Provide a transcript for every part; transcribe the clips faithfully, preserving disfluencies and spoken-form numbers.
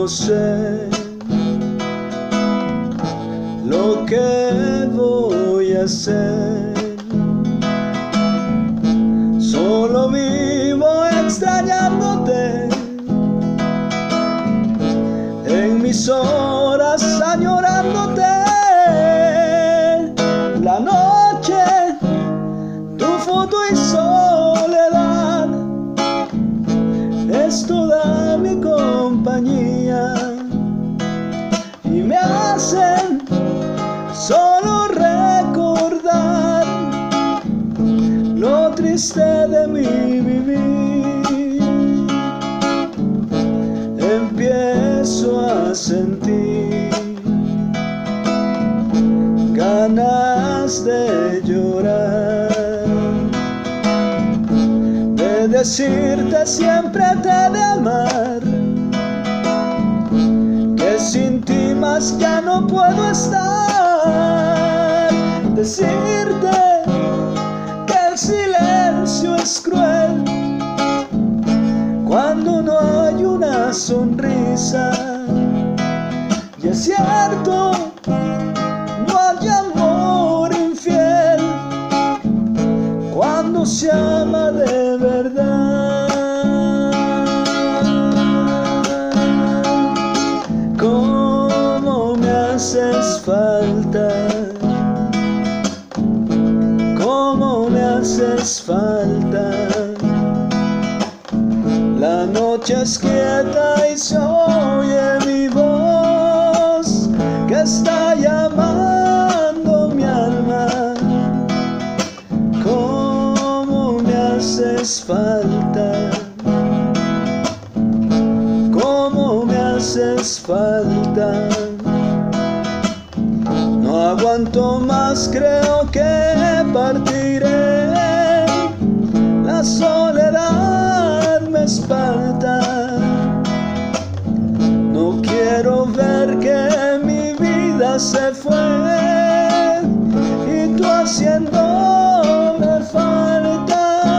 no sé lo que voy a hacer. Solo vivo extrañándote, en mis horas añorándote. La noche, tu foto y soledad es toda mi compañía, y me hacen solo recordar lo triste de mi vivir. Empiezo a sentir ganas de llorar, de decirte siempre te he de amar, que sin ti más ya no puedo estar. Decirte que el silencio es cruel cuando no hay una sonrisa, y es cierto, no hay amor infiel cuando se ama de verdad. Cómo me haces falta, cómo me haces falta. La noche es quieta y se oye mi voz que está llamando mi alma. Cómo me haces falta, cómo me haces falta. No aguanto más, creo que partiré. La soledad me espanta. No quiero ver que mi vida se fue y tú haciéndome falta.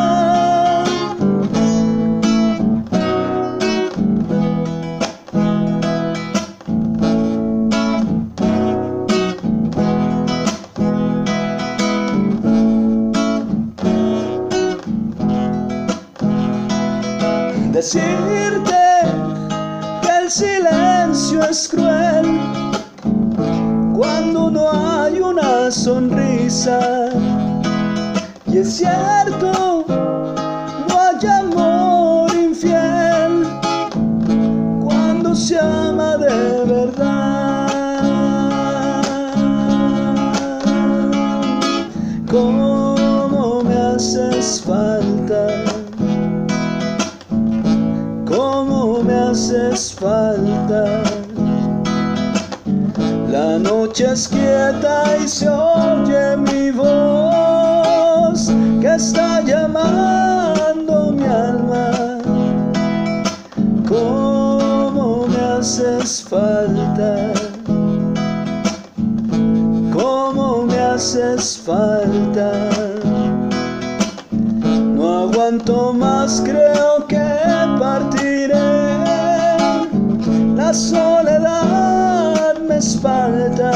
Decirte que el silencio es cruel cuando no hay una sonrisa, y es cierto, no hay amor infiel cuando se ama de verdad. Cómo me haces falta, cómo me haces falta. La noche es quieta y se oye mi voz que está llamando mi alma. Cómo me haces falta, cómo me haces falta. No aguanto más, creo que partiré. La soledad me espanta.